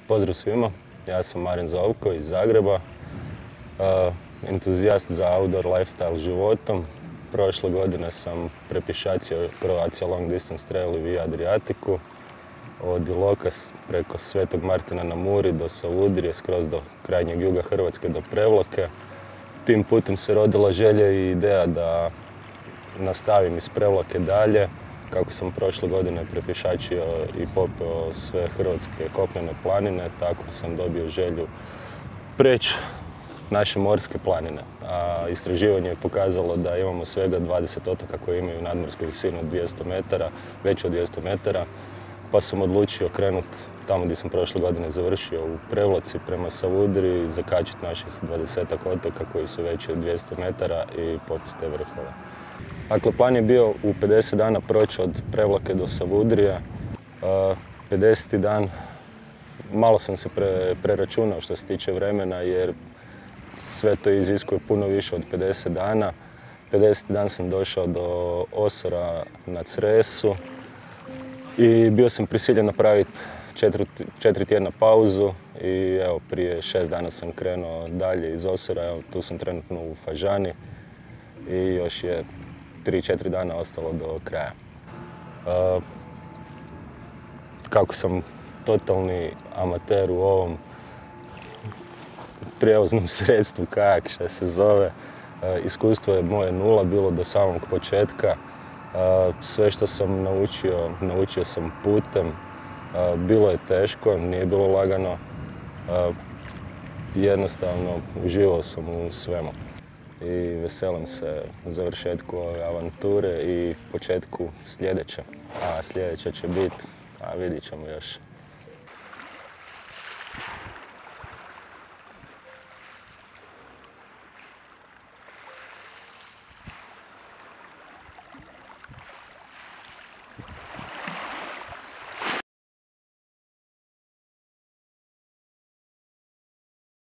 Pozdrav svima, ja sam Marin Zovko iz Zagreba, entuzijast za outdoor lifestyle životom. Prošle godine sam prepješacio Croatia Long Distance Trail i Via Adriatiku, od Iloka preko Svetog Martina na Muri do Savudrije, skroz do krajnjeg juga Hrvatske do Prevlake. Tim putem se rodila želja i ideja da nastavim iz Prevlake dalje. Kako sam prošle godine prepješačio i popeo sve hrvatske kopnene planine, tako sam dobio želju preći naše morske planine. A istraživanje je pokazalo da imamo svega 20 otoka koji imaju nadmorsku visinu od 200 metara, veću od 200 metara, pa sam odlučio krenuti tamo gdje sam prošle godine završio, u Prevlaci prema Savudriji, zakačiti naših 20 otoka koji su veći od 200 metara i popis te vrhove. Dakle, plan je bio u 50 dana proći od Prevlake do Savudrija. 50. dan, malo sam se preračunao što se tiče vremena jer sve to iziskuje puno više od 50 dana. 50. dan sam došao do Osora na Cresu i bio sam prisiljen napraviti 4 tjedna pauzu i evo, prije 6 dana sam krenuo dalje iz Osora. Evo, tu sam trenutno u Fažani i još je 3-4 dana ostalo do kraja. Kako sam totalni amater u ovom prijevoznom sredstvu, kajak što se zove, iskustvo je moje nula bilo do samog početka. Sve što sam naučio sam putem. Bilo je teško, nije bilo lagano. Jednostavno uživao sam u svemu. I veselim se završetku ove avanture i početku sljedeće. A sljedeća će biti, vidit ćemo još.